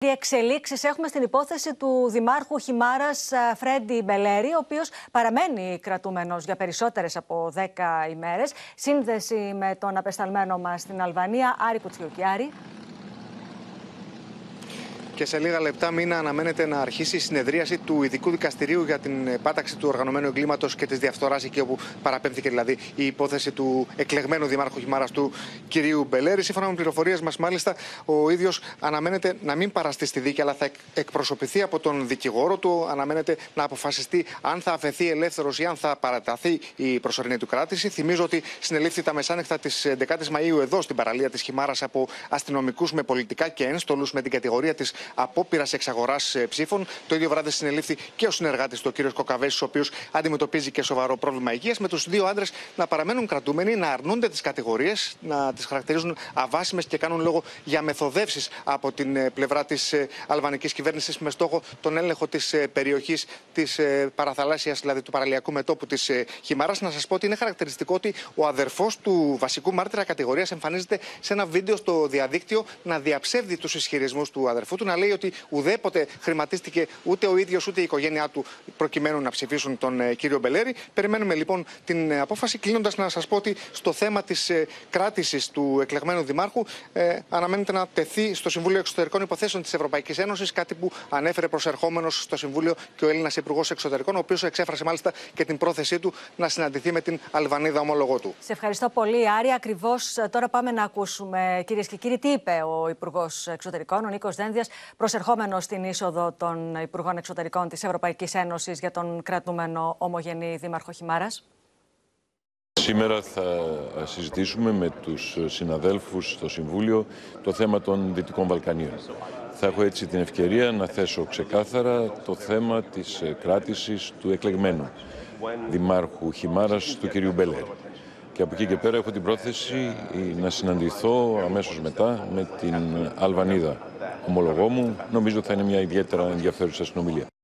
Τι εξελίξεις έχουμε στην υπόθεση του Δημάρχου Χιμάρας Φρέντι Μπελέρη, ο οποίος παραμένει κρατούμενος για περισσότερες από 10 ημέρες. Σύνδεση με τον απεσταλμένο μας στην Αλβανία, Άρη Κουτσιουκιάρη. Και σε λίγα λεπτά μήνα αναμένεται να αρχίσει η συνεδρίαση του Ειδικού Δικαστηρίου για την πάταξη του οργανωμένου εγκλήματος και της διαφθοράς, εκεί όπου παραπέμφθηκε δηλαδή η υπόθεση του εκλεγμένου Δημάρχου Χιμάρας, του κυρίου Μπελέρη. Σύμφωνα με πληροφορίες μας, μάλιστα, ο ίδιος αναμένεται να μην παραστεί στη δίκη, αλλά θα εκπροσωπηθεί από τον δικηγόρο του. Αναμένεται να αποφασιστεί αν θα αφαιθεί ελεύθερος ή αν θα παραταθεί η προσωρινή του κράτηση. Θυμίζω ότι συνελήφθη τα μεσάνυχτα της 11ης Μαΐου εδώ στην παραλία της Χιμάρας από αστυνομικούς με πολιτικά και ένστολους με την κατηγορία της απόπειρας εξαγοράς ψήφων. Το ίδιο βράδυ συνελήφθη και ο συνεργάτης του, ο κ. Κοκαβέσης, ο οποίος αντιμετωπίζει και σοβαρό πρόβλημα υγείας. Με τους δύο άντρες να παραμένουν κρατούμενοι, να αρνούνται τις κατηγορίες, να τις χαρακτηρίζουν αβάσιμες και κάνουν λόγο για μεθοδεύσεις από την πλευρά της αλβανικής κυβέρνησης με στόχο τον έλεγχο της περιοχής της παραθαλάσσιας, δηλαδή του παραλιακού μετώπου της Χιμάρας. Να σας πω ότι είναι χαρακτηριστικό ότι ο αδερφός του βασικού μάρτυρα κατηγορίας εμφανίζεται σε ένα βίντεο στο διαδίκτυο να διαψεύδει τους ισχυρισμούς του αδερφού του, να λέει ότι ουδέποτε χρηματίστηκε ούτε ο ίδιος ούτε η οικογένειά του προκειμένου να ψηφίσουν τον κύριο Μπελέρη. Περιμένουμε λοιπόν την απόφαση. Κλείνοντας, να σας πω ότι στο θέμα της κράτησης του εκλεγμένου δημάρχου αναμένεται να τεθεί στο Συμβούλιο Εξωτερικών Υποθέσεων της Ευρωπαϊκής Ένωσης, κάτι που ανέφερε προσερχόμενος στο Συμβούλιο και ο Έλληνας Υπουργός Εξωτερικών, ο οποίος εξέφρασε μάλιστα και την πρόθεσή του να συναντηθεί με την Αλβανίδα ομόλογό του. Σε ευχαριστώ πολύ, Άρη. Ακριβώς τώρα πάμε να ακούσουμε, κυρίες και κύριοι, τι είπε ο Υπουργός Εξωτερικών, ο Νίκος Δένδιας, προσερχόμενος στην είσοδο των Υπουργών Εξωτερικών της Ευρωπαϊκής Ένωσης για τον κρατούμενο ομογενή Δήμαρχο Χιμάρας. Σήμερα θα συζητήσουμε με τους συναδέλφους στο Συμβούλιο το θέμα των Δυτικών Βαλκανίων. Θα έχω έτσι την ευκαιρία να θέσω ξεκάθαρα το θέμα της κράτησης του εκλεγμένου Δημάρχου Χιμάρας, του κυρίου Μπελέρη. Και από εκεί και πέρα έχω την πρόθεση να συναντηθώ αμέσως μετά με την Αλβανίδα ομολογό μου. Νομίζω θα είναι μια ιδιαίτερα ενδιαφέρουσα συνομιλία.